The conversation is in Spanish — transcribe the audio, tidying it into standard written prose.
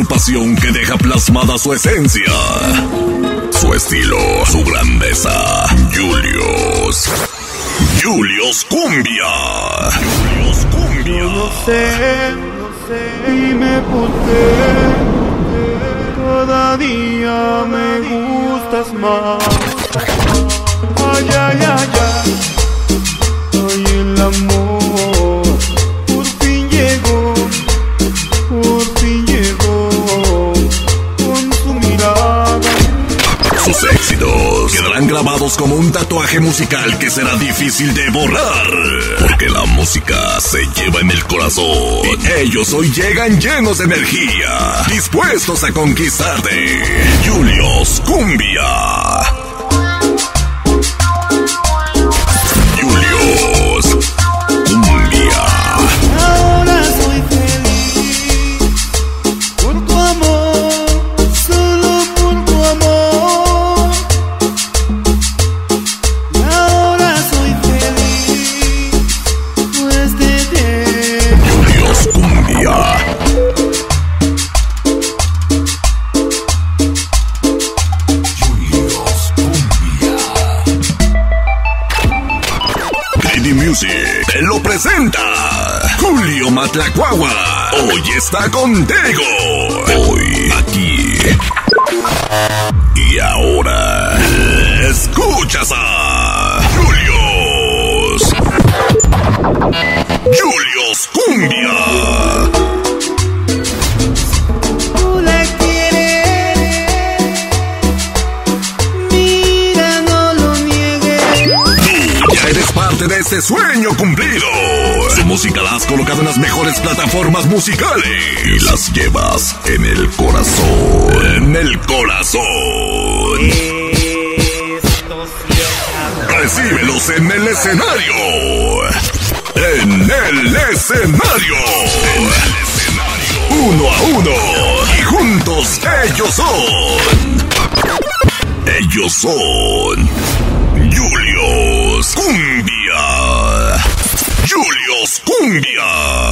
agrupación que deja plasmada su esencia, su estilo, su grandeza. Julius Cumbia. Yo no sé y me porté. Cada día me gustas más. Ay, ay, ay, ay. Ay, el amor por fin llegó con su mirada. Sus éxitos quedarán grabados como un tatuaje musical que será difícil de borrar, porque la música se lleva en el corazón. Y ellos hoy llegan llenos de energía, dispuestos a conquistarte. Julius Cumbia. Julius Cumbia. Ahora soy feliz por tu amor, solo por tu amor. Y ahora soy feliz pues de ti. Julius Cumbia. Music te lo presenta Julio Matlacuagua. Hoy está contigo. Hoy, aquí y ahora. Escuchas a Julius Cumbia. Eres parte de este sueño cumplido. Su música la has colocado en las mejores plataformas musicales y las llevas en el corazón. En el corazón. Recíbelos en el escenario. En el escenario. Uno a uno. Y juntos ellos son Julius Cumbia. Julius Cumbia.